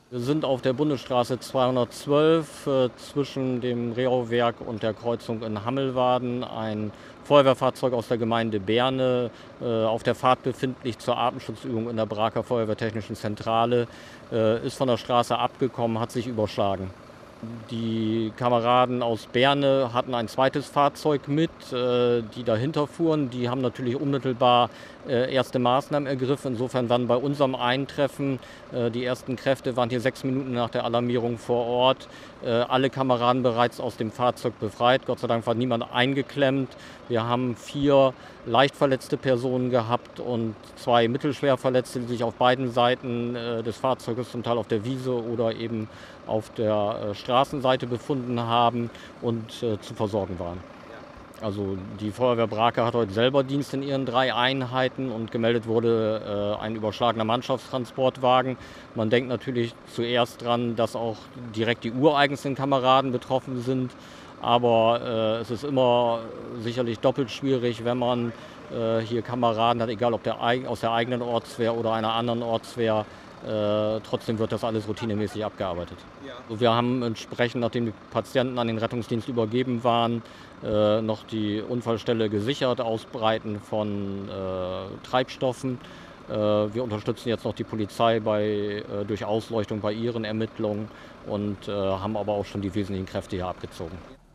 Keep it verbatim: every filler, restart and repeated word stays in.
Wir sind auf der Bundesstraße zweihundertzwölf äh, zwischen dem Rehauwerk und der Kreuzung in Hammelwaden. Ein Feuerwehrfahrzeug aus der Gemeinde Berne, äh, auf der Fahrt befindlich zur Atemschutzübung in der Braker Feuerwehrtechnischen Zentrale, äh, ist von der Straße abgekommen, hat sich überschlagen. Die Kameraden aus Berne hatten ein zweites Fahrzeug mit, äh, die dahinter fuhren. Die haben natürlich unmittelbar äh, erste Maßnahmen ergriffen. Insofern waren bei unserem Eintreffen, äh, die ersten Kräfte waren hier sechs Minuten nach der Alarmierung vor Ort, äh, alle Kameraden bereits aus dem Fahrzeug befreit. Gott sei Dank war niemand eingeklemmt. Wir haben vier leicht verletzte Personen gehabt und zwei mittelschwer Verletzte, die sich auf beiden Seiten äh, des Fahrzeuges, zum Teil auf der Wiese oder eben auf der äh, Straßenseite befunden haben und äh, zu versorgen waren. Also die Feuerwehr Braker hat heute selber Dienst in ihren drei Einheiten und gemeldet wurde äh, ein überschlagener Mannschaftstransportwagen. Man denkt natürlich zuerst dran, dass auch direkt die ureigensten Kameraden betroffen sind. Aber äh, es ist immer sicherlich doppelt schwierig, wenn man äh, hier Kameraden hat, egal ob der, aus der eigenen Ortswehr oder einer anderen Ortswehr. Äh, trotzdem wird das alles routinemäßig abgearbeitet. Ja. Wir haben entsprechend, nachdem die Patienten an den Rettungsdienst übergeben waren, äh, noch die Unfallstelle gesichert, Ausbreiten von äh, Treibstoffen. Äh, wir unterstützen jetzt noch die Polizei bei, äh, durch Ausleuchtung bei ihren Ermittlungen und äh, haben aber auch schon die wesentlichen Kräfte hier abgezogen.